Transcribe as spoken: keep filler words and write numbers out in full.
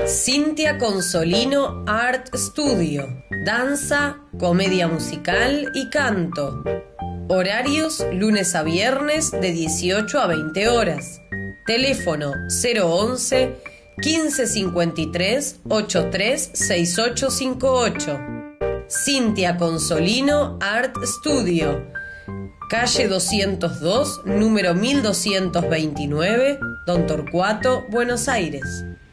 Cintia Consolino Art Studio. Danza, comedia musical y canto. Horarios lunes a viernes de dieciocho a veinte horas. Teléfono cero once, quince cincuenta y tres, ochenta y tres, sesenta y ocho cincuenta y ocho. Cintia Consolino Art Studio. Calle doscientos dos, número mil doscientos veintinueve, Don Torcuato, Buenos Aires.